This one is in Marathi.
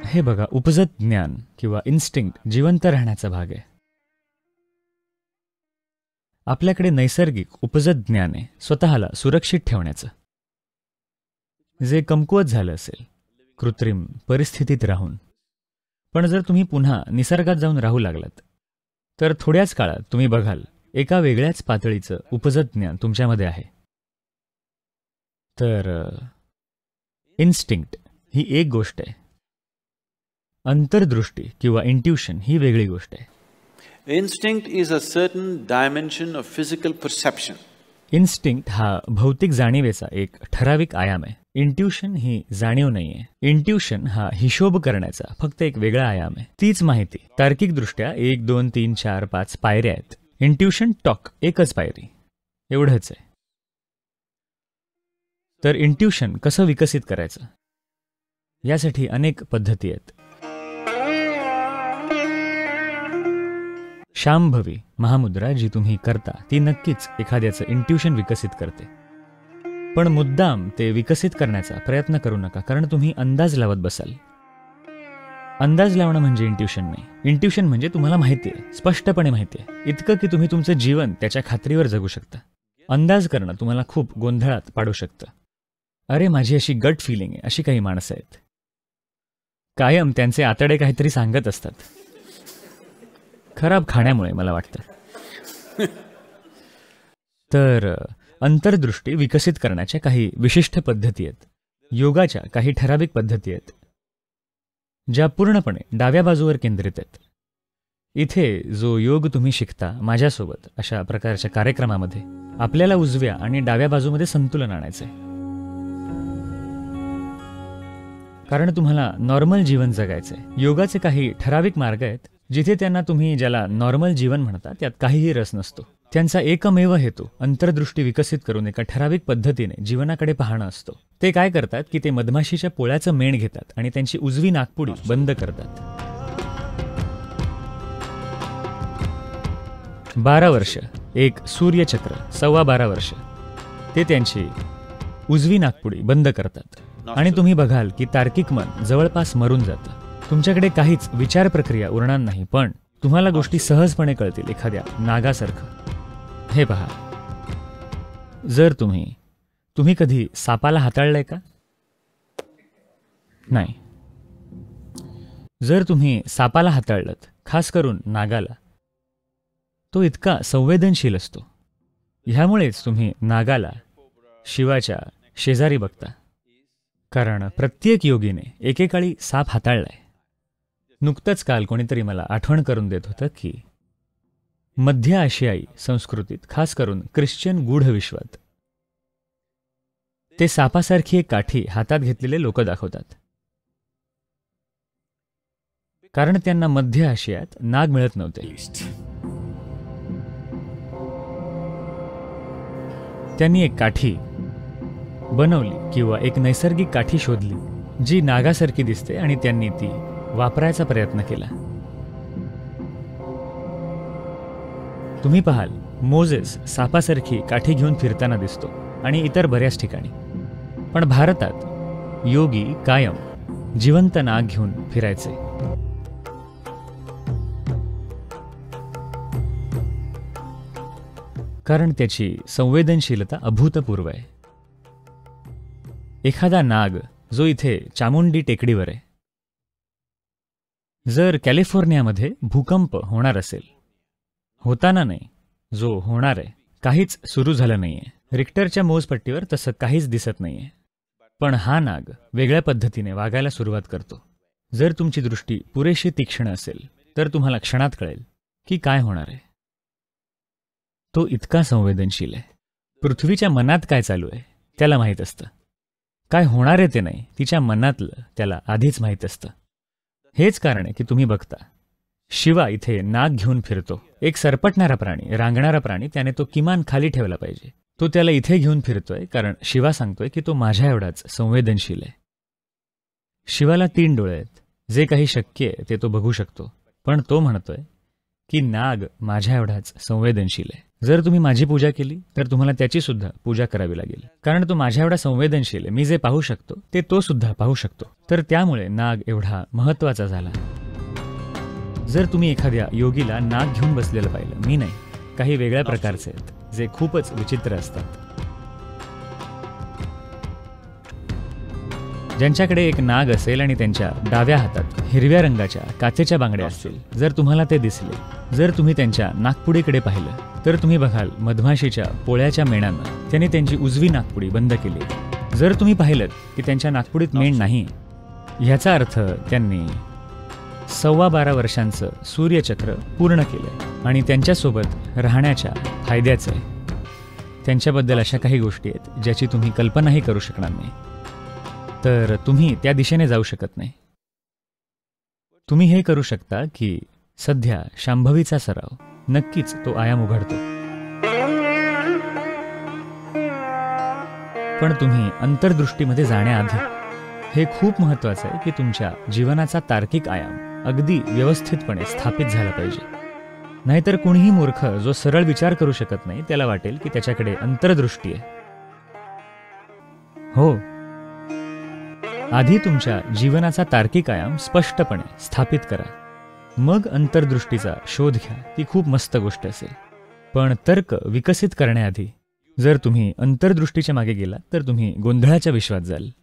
हे बघा, उपजत ज्ञान किंवा इन्स्टिंक्ट जिवंत राहण्याचा भाग आहे. आपल्याकडे नैसर्गिक उपजत ज्ञान आहे स्वतःला सुरक्षित ठेवण्याचं. जे कमकुवत झालं असेल कृत्रिम परिस्थितीत राहून. पण जर तुम्ही पुन्हा निसर्गात जाऊन राहू लागलात तर थोड्याच काळात तुम्ही बघाल एका वेगळ्याच पातळीचं उपजत ज्ञान तुमच्यामध्ये आहे. तर इन्स्टिंक्ट ही एक गोष्ट आहे, अंतर्दृष्टी किंवा इंट्युशन ही वेगळी गोष्ट आहे. Instinct is a certain dimension of physical perception. Instinct हा भौतिक जाणीवेचा एक ठराविक आयाम आहे. इंट्युशन ही जाणीव नाहीये. इंट्युशन हा हिशोब करण्याचा फक्त एक वेगळा आयाम आहे. तीच माहिती तार्किकदृष्ट्या 1, 2, 3, 4, 5 पायऱ्या आहेत. इंट्युशन टॉक एकच पायरी, एवढंच आहे. तर इंट्युशन कसं विकसित करायचं यासाठी अनेक पद्धती आहेत. शांभवी महामुद्रा जी तुम्ही करता ती नक्कीच एखाद्याचं इंट्युशन विकसित करते. पण मुद्दाम ते विकसित करण्याचा प्रयत्न करू नका, कारण तुम्ही अंदाज लावत बसाल. अंदाज लावणं म्हणजे इंट्युशन नाही. इंट्युशन म्हणजे तुम्हाला माहिती आहे, स्पष्टपणे माहिती आहे, इतकं की तुम्ही तुमचं जीवन त्याच्या खात्रीवर जगू शकता. अंदाज करणं तुम्हाला खूप गोंधळात पाडू शकतं. अरे माझी अशी गट फिलिंग आहे, अशी काही माणसं आहेत. कायम त्यांचे आतडे काहीतरी सांगत असतात. खराब खाण्यामुळे मला वाटतं. तर अंतर्दृष्टी विकसित करण्याच्या काही विशिष्ट पद्धती आहेत. योगाच्या काही ठराविक पद्धती आहेत ज्या पूर्णपणे डाव्या बाजूवर केंद्रित आहेत. इथे जो योग तुम्ही शिकता माझ्यासोबत अशा प्रकारच्या कार्यक्रमामध्ये आपल्याला उजव्या आणि डाव्या बाजूमध्ये संतुलन आणायचंय. कारण तुम्हाला नॉर्मल जीवन जगायचंय. योगाचे काही ठराविक मार्ग आहेत जिथे त्यांना तुम्ही ज्याला नॉर्मल जीवन म्हणता त्यात काहीही रस नसतो. त्यांचा एकमेव हेतू अंतर्दृष्टी विकसित करून एका ठराविक पद्धतीने जीवनाकडे पाहणं असतो. ते काय करतात की ते मधमाशीच्या पोळ्याचं मेण घेतात आणि त्यांची उजवी नाकपुडी बंद करतात. 12 वर्ष, एक सूर्यचक्र, 12.25 वर्ष ते त्यांची उजवी नाकपुडी बंद करतात आणि तुम्ही बघाल की तार्किक मन जवळपास मरून जातं. तुमच्याकडे काहीच विचार प्रक्रिया उरणार नाही, पण तुम्हाला गोष्टी सहजपणे कळतील एखाद्या नागासारखं. हे पहा, जर तुम्ही कधी सापाला हाताळलंय का? नाही. जर तुम्ही सापाला हाताळलत, खास करून नागाला, तो इतका संवेदनशील असतो. ह्यामुळेच तुम्ही नागाला शिवाच्या शेजारी बघता, कारण प्रत्येक योगीने एकेकाळी साप हाताळलाय. नुकतंच काल कोणीतरी मला आठवण करून देत होतं की मध्य आशियाई संस्कृतीत, खास करून ख्रिश्चन गूढ विश्वात, ते सापासारखी एक काठी हातात घेतलेले लोक दाखवतात. कारण त्यांना मध्य आशियात नाग मिळत नव्हते. त्यांनी एक काठी बनवली किंवा एक नैसर्गिक काठी शोधली जी नागासारखी दिसते आणि त्यांनी ती वापरायचा प्रयत्न केला. तुम्ही पाहाल मोजेस सापासारखी काठी घेऊन फिरताना दिसतो आणि इतर बऱ्याच ठिकाणी. पण भारतात योगी कायम जिवंत नाग घेऊन फिरायचे. कारण त्याची संवेदनशीलता अभूतपूर्व आहे. एखादा नाग जो इथे चामुंडी टेकडीवर आहे, जर कॅलिफोर्नियामध्ये भूकंप होणार असेल, होताना नाही, जो होणार आहे, काहीच सुरू झालं नाहीये, रिक्टरच्या मोजपट्टीवर तसं काहीच दिसत नाहीये, पण हा नाग वेगळ्या पद्धतीने वागायला सुरुवात करतो. जर तुमची दृष्टी पुरेशी तीक्ष्ण असेल तर तुम्हाला क्षणात कळेल की काय होणार आहे. तो इतका संवेदनशील आहे. पृथ्वीच्या मनात काय चालू आहे त्याला माहीत असतं. काय होणार आहे ते नाही, तिच्या मनातलं त्याला आधीच माहीत असतं. हेच कारण आहे की तुम्ही बघता शिवा इथे नाग घेऊन फिरतो. एक सरपटणारा प्राणी, रांगणारा प्राणी, त्याने तो किमान खाली ठेवला पाहिजे. तो त्याला इथे घेऊन फिरतोय कारण शिवा सांगतोय की तो माझ्या एवढाच संवेदनशील आहे. शिवाला 3 डोळे आहेत. जे काही शक्य आहे ते तो बघू शकतो, पण तो म्हणतोय की नाग माझ्या एवढाच संवेदनशील आहे. जर तुम्ही माझी पूजा केली तर तुम्हाला त्याची सुद्धा पूजा करावी लागेल, कारण तो माझ्या एवढा संवेदनशील आहे. मी जे पाहू शकतो ते तो सुद्धा पाहू शकतो. तर त्यामुळे नाग एवढा महत्वाचा झाला. जर तुम्ही एखाद्या योगीला नाग घेऊन बसलेलं पाहिलं, मी नाही, काही वेगळ्या प्रकारचे आहेत जे खूपच विचित्र असतात. ज्यांच्याकडे एक नाग असेल आणि त्यांच्या डाव्या हातात हिरव्या रंगाच्या काचेच्या बांगड्या असतील, जर तुम्हाला ते दिसले, जर तुम्ही त्यांच्या नागपुडीकडे पाहिलं, तर तुम्ही बघाल मधमाशीच्या पोळ्याच्या मेणानं त्यांनी त्यांची उजवी नागपुडी बंद केली. जर तुम्ही पाहिलं की त्यांच्या नागपुडीत मेण नाही, ह्याचा अर्थ त्यांनी 12.25 वर्षांचं सूर्यचक्र पूर्ण केलंय आणि त्यांच्यासोबत राहण्याच्या फायद्याचं आहे. त्यांच्याबद्दल अशा काही गोष्टी आहेत ज्याची तुम्ही कल्पनाही करू शकणार नाही. तर तुम्ही त्या दिशेने जाऊ शकत नाही. तुम्ही हे करू शकता की सध्या शांभवीचा सराव, नक्कीच तो आयाम उघडतो. पण तुम्ही अंतर्दृष्टीमध्ये जाण्याआधी हे खूप महत्वाचं आहे की तुमच्या जीवनाचा तार्किक आयाम अगदी व्यवस्थितपणे स्थापित झाला पाहिजे. नाहीतर कोणीही मूर्ख जो सरळ विचार करू शकत नाही त्याला वाटेल की त्याच्याकडे अंतर्दृष्टी आहे. हो, आधी तुमच्या जीवनाचा तार्किक आयाम स्पष्टपणे स्थापित करा, मग अंतर्दृष्टीचा शोध घ्या. ती खूप मस्त गोष्ट असेल. पण तर्क विकसित करण्याआधी जर तुम्ही अंतर्दृष्टीच्या मागे गेलात तर तुम्ही गोंधळाच्या विश्वात जाल.